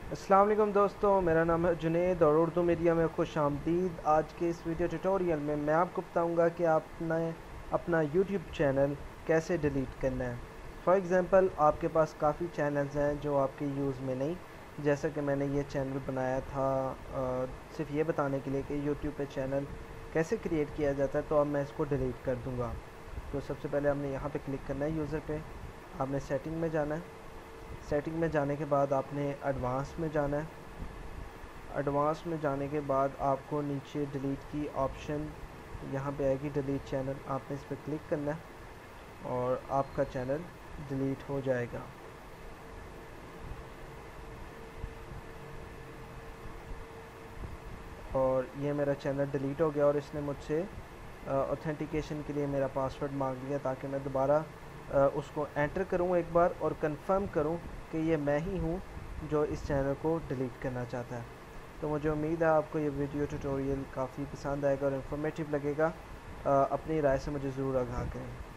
अस्सलाम वालेकुम दोस्तों, मेरा नाम है जुनेद और उर्दू मीडिया में खुश आमदीद। आज के इस वीडियो ट्यूटोरियल में मैं आपको बताऊंगा कि आपने अपना यूट्यूब चैनल कैसे डिलीट करना है। फॉर एग्ज़ाम्पल, आपके पास काफ़ी चैनल्स हैं जो आपके यूज़ में नहीं, जैसा कि मैंने ये चैनल बनाया था सिर्फ ये बताने के लिए कि यूट्यूब पे चैनल कैसे क्रिएट किया जाता है, तो अब मैं इसको डिलीट कर दूँगा। तो सबसे पहले हमने यहाँ पे क्लिक करना है यूज़र पे। आपने सेटिंग में जाना है। सेटिंग में जाने के बाद आपने एडवांस में जाना है। एडवांस में जाने के बाद आपको नीचे डिलीट की ऑप्शन यहाँ पे आएगी, डिलीट चैनल। आपने इस पर क्लिक करना है और आपका चैनल डिलीट हो जाएगा। और ये मेरा चैनल डिलीट हो गया और इसने मुझसे ऑथेंटिकेशन के लिए मेरा पासवर्ड मांग लिया, ताकि मैं दोबारा उसको एंटर करूँ एक बार और कंफर्म करूँ कि ये मैं ही हूँ जो इस चैनल को डिलीट करना चाहता है। तो मुझे उम्मीद है आपको ये वीडियो ट्यूटोरियल काफ़ी पसंद आएगा और इन्फॉर्मेटिव लगेगा। अपनी राय से मुझे ज़रूर आगाह करें।